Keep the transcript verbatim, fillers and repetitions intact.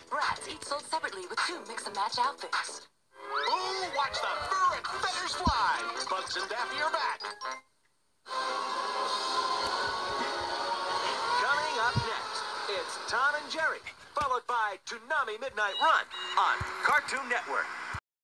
brats, each sold separately with two mix-and-match outfits. Ooh, watch the fur and feathers fly! Bugs and Daffy are back! Coming up next, it's Tom and Jerry, followed by Toonami Midnight Run on Cartoon Network.